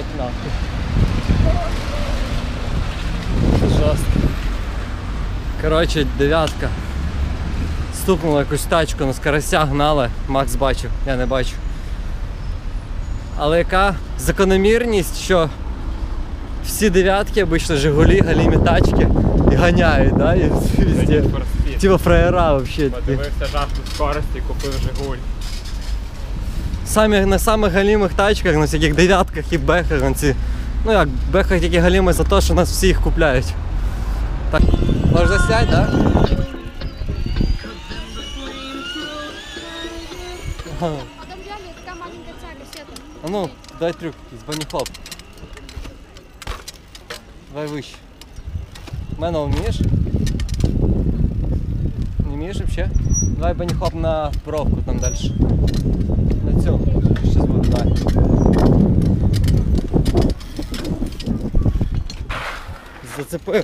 знімають нахуй. Жорстко. Коротше, 9-ка. Стукнула якусь тачку, на скоростях гнали. Макс бачив, я не бачив. Але яка закономірність, що всі 9-ки, обично Жигулі, галімі тачки і ганяють, да? І везде. Типа фраєра вообще. Подивився жахту скорості і купив Жигуль. На самих галімих тачках, на всяких 9-ках і бехах, ну як, бехах тільки галіми за те, що нас всі їх купляють. Так, можна сядь, да? Потом реально такая маленькая тяга, сета. А ну, дай трюк якийсь, баніхоп. Давай вище. Мене вмієш? Не вмієш вообще? Давай баніхоп на бровку там дальше. На цю. Щас буде, давай. Зацепив.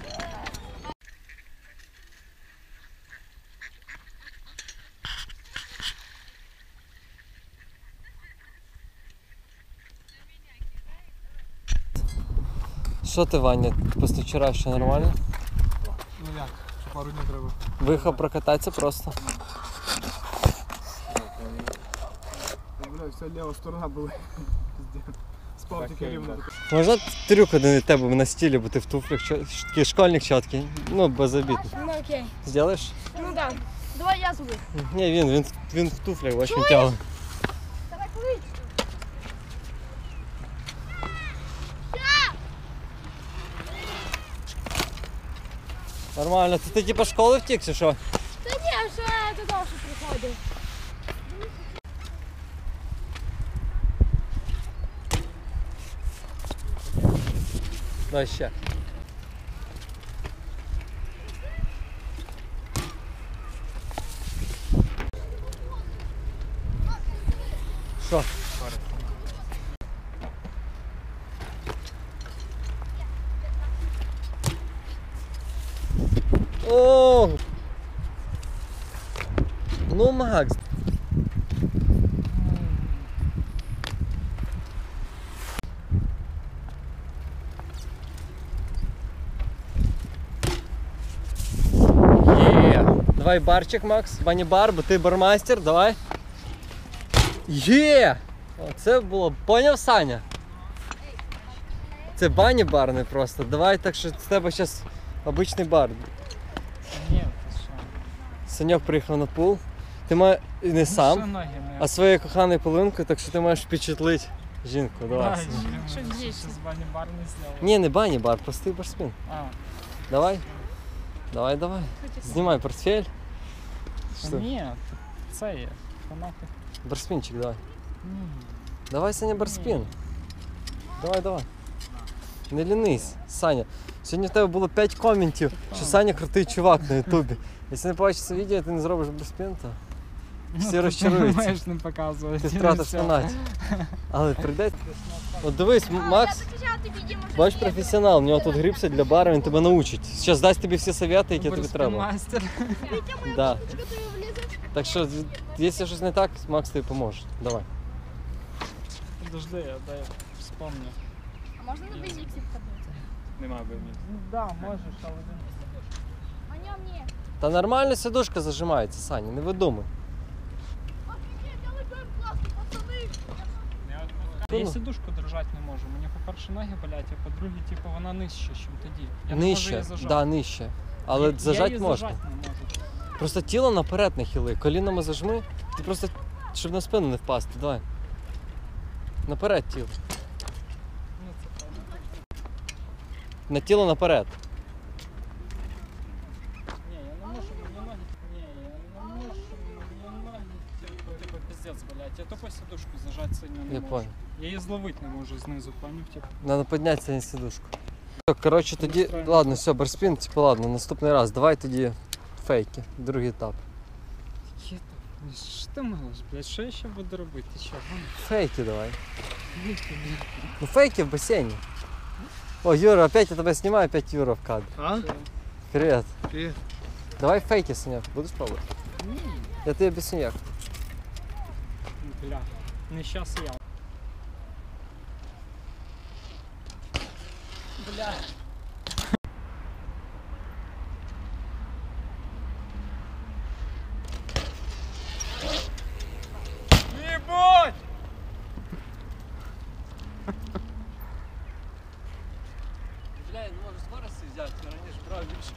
Що ти, Ваня, після вчора ще нормально? Ну як, ще пару днів треба. Виїхав прокататися просто. Бля, вся ліва сторона була. Спав тільки рівно. Можна трюк один від тебе на стилі, бо ти в туфлях, такий школьник чіткий, ну без обід. Ну окей. Зробиш? Ну да. Давай я зубы. Ні, він в туфлях, очень тяго. Давай курить. Нормально, ти типа школи втік чи що? Да не, что это тоже приходит. Давай ще. Що? О! Ну, Макс. Давай барчик, Макс, бані-бар, бо ти бармастер, давай. Є! Оце було, поняв, Саня? Це бані-бар не просто. Давай так, що з тебе зараз обичний бар. Ні, ти що? Саньок приїхав на пул. Ти маєш не сам, ноги не... а своєю коханою половинкою, так що ти маєш впечатлити жінку. Давай. Що є? З бані-бар не зняли. Ні, не бані-бар, простий барспін. А, Давай. Давай. Знімай портфель. Що? ні, це є. Фанати. Барспінчик, давай. Давай, Саня, барспін. Давай. Не лінись, Саня. Сьогодні в тебе було 5 коментів, що Саня крутий чувак на ютубі. Якщо не побачиш це відео, ти не зробиш барспін, то всі розчаруються. Маєш не показувати. Ти втратиш фанатів. Але прийде. От дивись, Макс, бач, професіонал, у нього тут грибся для бару, він тебе научить. Зараз дасть тобі всі совети, які тобі треба. Мастер. Да. Так що, якщо щось не так, Макс тобі поможе. Давай. Подожди, я дай вспомню. А можно на бензик вкатнуться? Нема бензин. Ну да, можеш, але не. А не мне. Та нормально сидушка зажимається, Саня, не видумай. Офигеть, я летаю классно, пацаны. Я сидушку держати не можу. Мені, по-перше, ноги болять, а по-друге, типу, вона нижча, ніж тоді. Я не можу Нижче, її зажати. да, нижче. Але Я зажать її можна. зажати не можу. Просто тіло наперед не хили, колінами зажми, ти просто, щоб на спину не впасти, давай. Наперед тіло. Ну, це правда. На тіло наперед. Ні, я не можу, мені ноги. Ні, я не можу, мені ноги. Типу, пиздець болять. Я тупо сидушку зажати сильно не Я можу. понял. Я її зловити не можу знизу, поняв? Типу. Надо піднятися на сидушку. Коротше, тоді, ладно, все, барспін, типу, ладно, наступний раз. Давай тоді фейки, другий етап. Є так. Що ти малиш, блядь? Що я ще буду робити? Ти що, гон? Фейки давай. Ну фейки в бассейне. О, Юра, опять я тебя снимаю, опять Юра в кадре. А? Привет. Привет. Давай фейки, Санек, будешь пробовать? Ні. Я тебе объясню як. Бля. Не щас я. бля. Ебать! Бля, я не можу скорості взяти, раніше брав більше.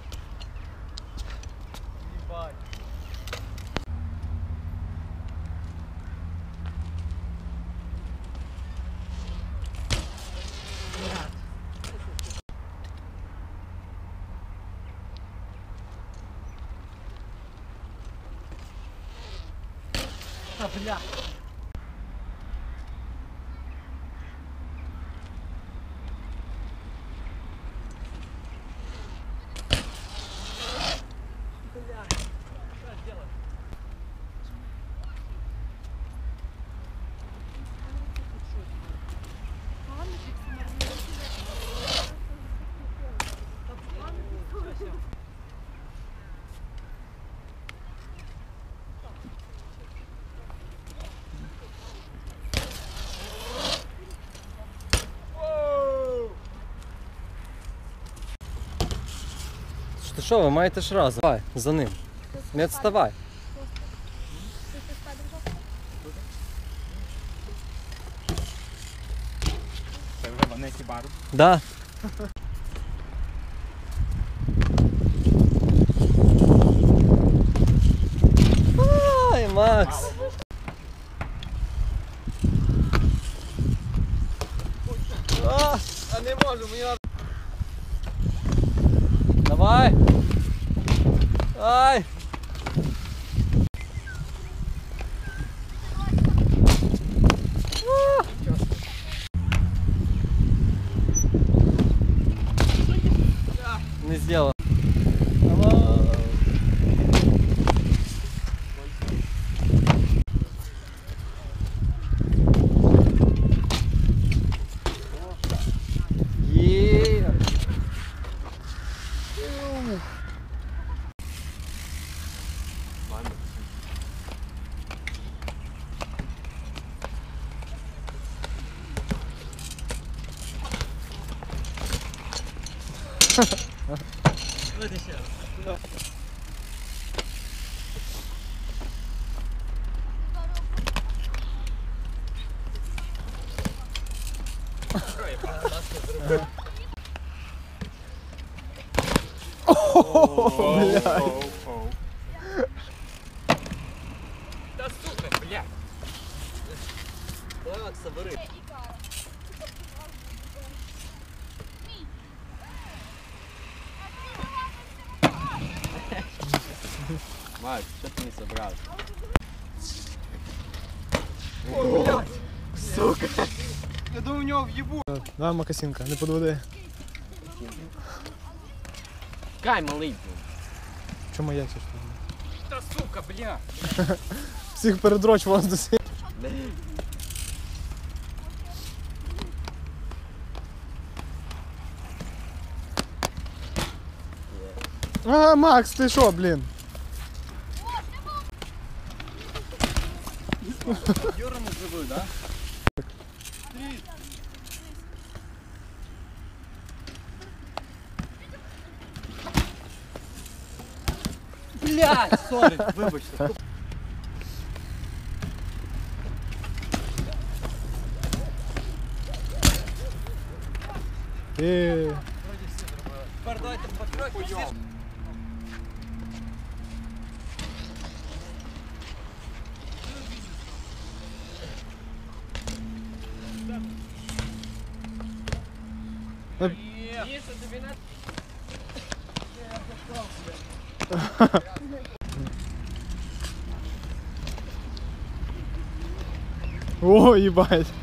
Ебать. А, бля. Що ви маєте ж разом? Давай, за ним. Не відставай. Це вже Ванеті бар. Да. Ай, Макс. А не можу, мені надо. Давай. Ай. Не сделал. Та сука, бля. Давай, собери. Макс, що ти не собрав? Я думаю, в нього в'їбу. Давай, Макасінка, не подведи. Кай, малий. Чому я це? Та сука, бля. Всіх передроч вас досі. А, Макс, ти що, блін? Юра не живий, да? Блядь, сорі, вибачте. Тепер давайте по трьох. О, їбать.